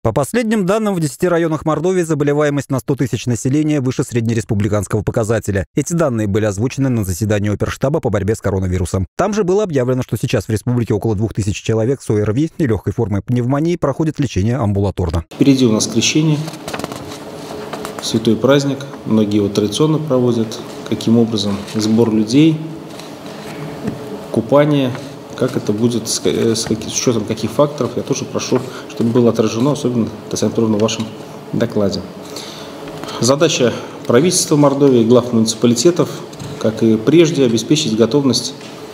По последним данным, в 10 районах Мордовии заболеваемость на 100 тысяч населения выше среднереспубликанского показателя. Эти данные были озвучены на заседании оперштаба по борьбе с коронавирусом. Там же было объявлено, что сейчас в республике около 2000 человек с ОРВИ и легкой формой пневмонии проходят лечение амбулаторно. Впереди у нас крещение, святой праздник. Многие его традиционно проводят. Каким образом? Сбор людей, купание. Как это будет, с учетом каких факторов, я тоже прошу, чтобы было отражено, особенно, Татьяна Петровна, в вашем докладе. Задача правительства Мордовии, глав муниципалитетов, как и прежде, обеспечить готовность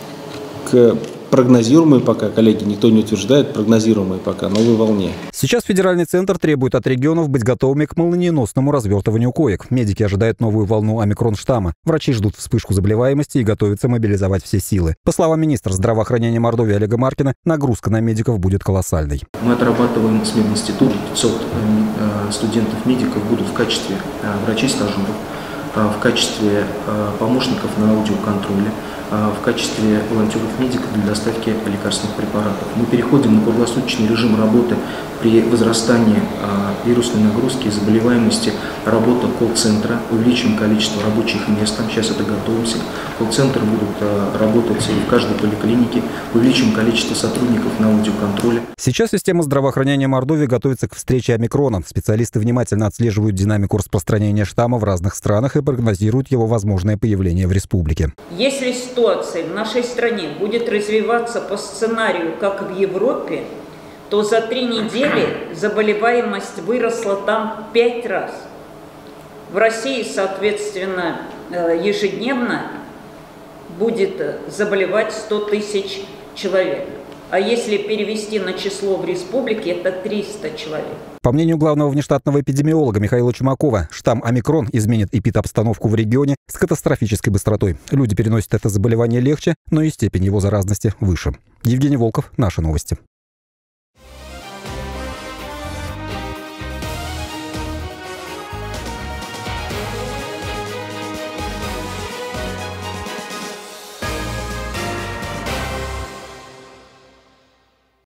к прогнозируемой пока, коллеги, никто не утверждает, прогнозируемой пока новой волне. Сейчас федеральный центр требует от регионов быть готовыми к молниеносному развертыванию коек. Медики ожидают новую волну омикрон-штамма. Врачи ждут вспышку заболеваемости и готовятся мобилизовать все силы. По словам министра здравоохранения Мордовии Олега Маркина, нагрузка на медиков будет колоссальной. Мы отрабатываем с мединститута, 500 студентов-медиков будут в качестве врачей-стажеров, в качестве помощников на аудиоконтроле, в качестве волонтеров-медиков для доставки лекарственных препаратов. Мы переходим на круглосуточный режим работы при возрастании вирусной нагрузки и заболеваемости. Работа колл-центра, увеличим количество рабочих мест, сейчас это готовимся. Колл-центры будут работать в каждой поликлинике, увеличим количество сотрудников на аудиоконтроле. Сейчас система здравоохранения Мордовии готовится к встрече омикрона. Специалисты внимательно отслеживают динамику распространения штамма в разных странах и прогнозируют его возможное появление в республике. Если ситуация в нашей стране будет развиваться по сценарию, как в Европе, то за 3 недели заболеваемость выросла там 5 раз. В России, соответственно, ежедневно будет заболевать 100 тысяч человек. А если перевести на число в республике, это 300 человек. По мнению главного внештатного эпидемиолога Михаила Чумакова, штамм омикрон изменит эпидобстановку в регионе с катастрофической быстротой. Люди переносят это заболевание легче, но и степень его заразности выше. Евгений Волков, Наши новости.